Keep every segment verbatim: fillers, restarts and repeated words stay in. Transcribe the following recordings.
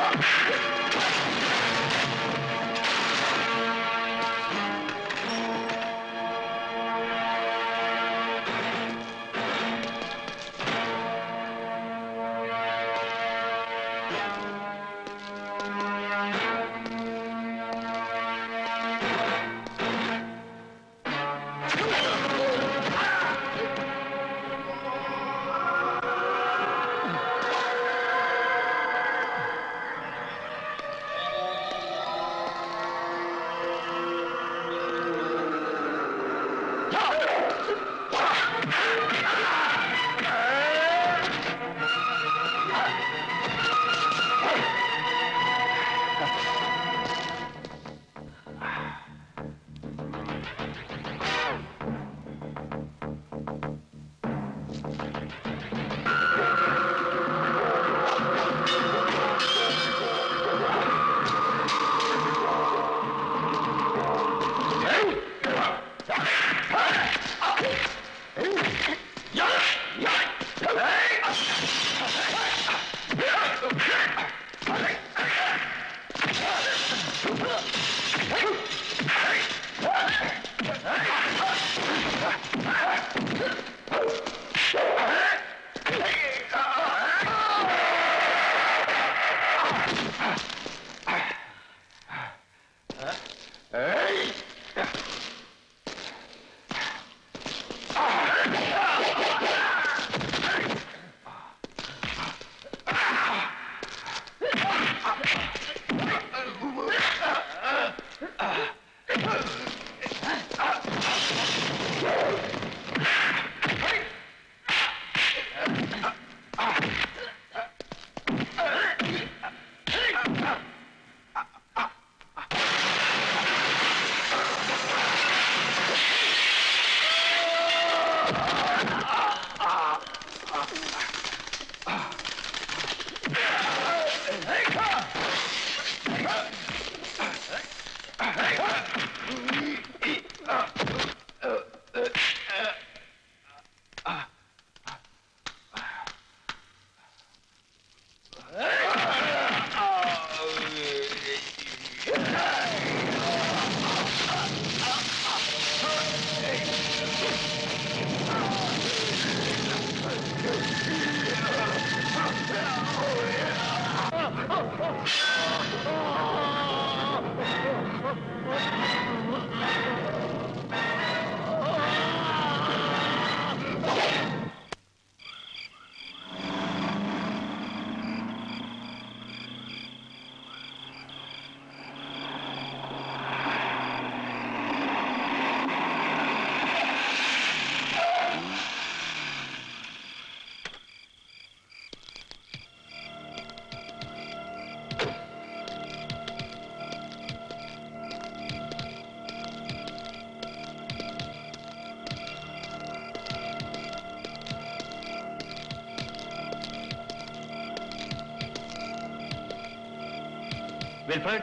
Wilfred?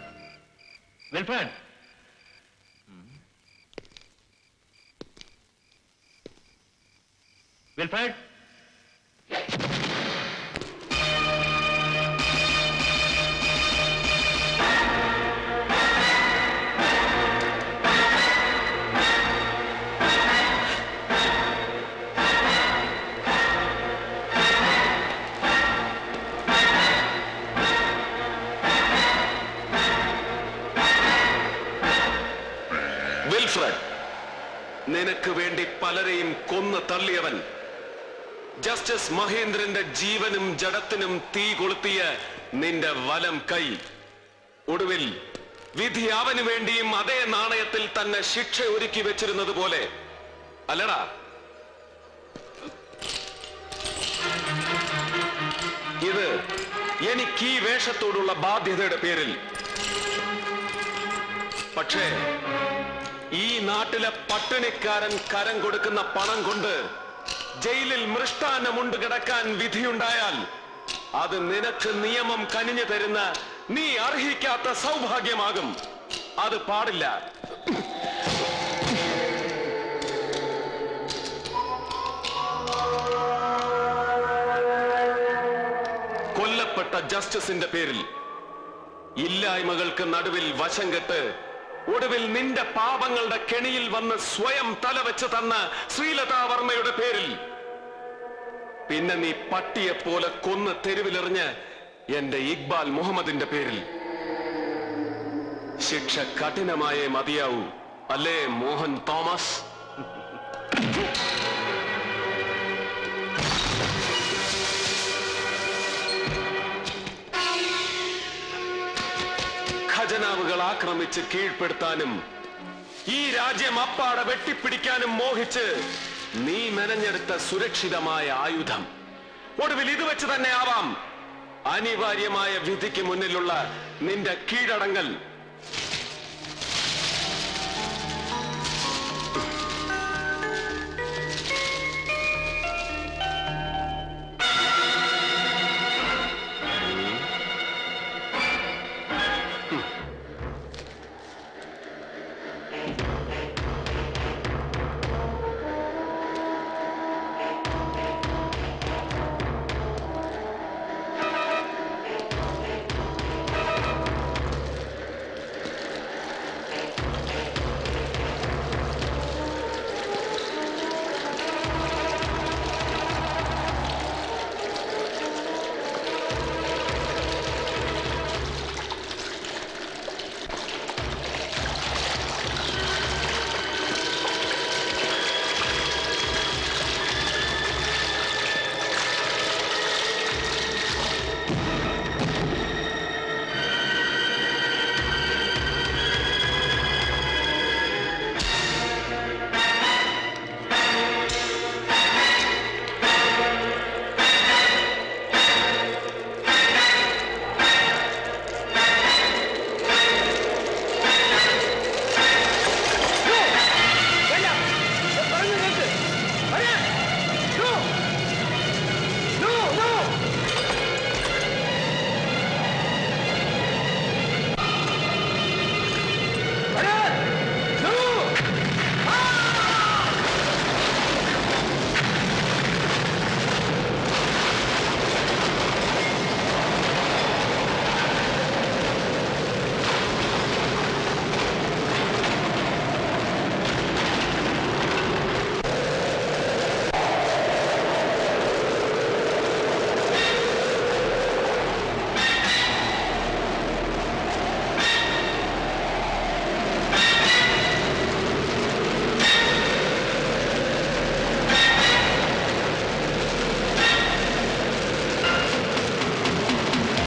Wilfred? Wilfred? നിനക്ക് വേണ്ടി പലരെയും കൊന്നു തള്ളിയവൻ, ജസ്റ്റിസ് മഹേന്ദ്രന്റെ ജീവനും ജഡത്തിനും തീ കൊളുത്തിയ നിന്റെ വലം കൈ, ഒടുവിൽ വിധി അവന് വേണ്ടിയും അതേ നാണയത്തിൽ തന്നെ ശിക്ഷ ഒരുക്കി വെച്ചിരുന്നത് പോലെ അല്ലടാ? ഇത് എനിക്ക് ഈ വേഷത്തോടുള്ള ബാധ്യതയുടെ പേരിൽ. പക്ഷേ ഈ നാട്ടിലെ പട്ടിണിക്കാരൻ കരം കൊടുക്കുന്ന പണം കൊണ്ട് ജയിലിൽ മൃഷ്ടാന്നമുണ്ട് കിടക്കാൻ വിധിയുണ്ടായാൽ അത് നിനക്ക് നിയമം കനിഞ്ഞു തരുന്ന നീ അർഹിക്കാത്ത സൗഭാഗ്യമാകും. അത് പാടില്ല. കൊല്ലപ്പെട്ട കൊല്ലപ്പെട്ട ജസ്റ്റിസിന്റെ പേരിൽ, ഇല്ലായ്മകൾക്ക് നടുവിൽ വശം കെട്ട് ഒടുവിൽ നിന്റെ പാപങ്ങളുടെ കെണിയിൽ വന്ന് സ്വയം തലവെച്ച് തന്ന ശ്രീലതാ വർമ്മയുടെ പേരിൽ, പിന്നെ നീ പട്ടിയെ പോലെ കൊന്ന് തെരുവിലെറിഞ്ഞ് എന്റെ ഇക്ബാൽ മുഹമ്മദിന്റെ പേരിൽ. ശിക്ഷ കഠിനമായേ മതിയാവൂ, അല്ലേ മോഹൻ തോമസ്? ഖജനാവുകൾ ആക്രമിച്ച് കീഴ്പ്പെടുത്താനും ഈ രാജ്യം അപ്പാടെ വെട്ടിപ്പിടിക്കാനും മോഹിച്ച് നീ മെനഞ്ഞെടുത്ത സുരക്ഷിതമായ ആയുധം ഒടുവിൽ ഇത് വെച്ച് തന്നെ ആവാം അനിവാര്യമായ വിധിക്ക് മുന്നിലുള്ള നിന്റെ കീഴടങ്ങൽ.